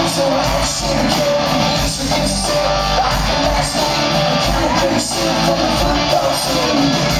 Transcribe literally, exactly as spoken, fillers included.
So I should go, so you said, I can last night, I can't really see from the front door.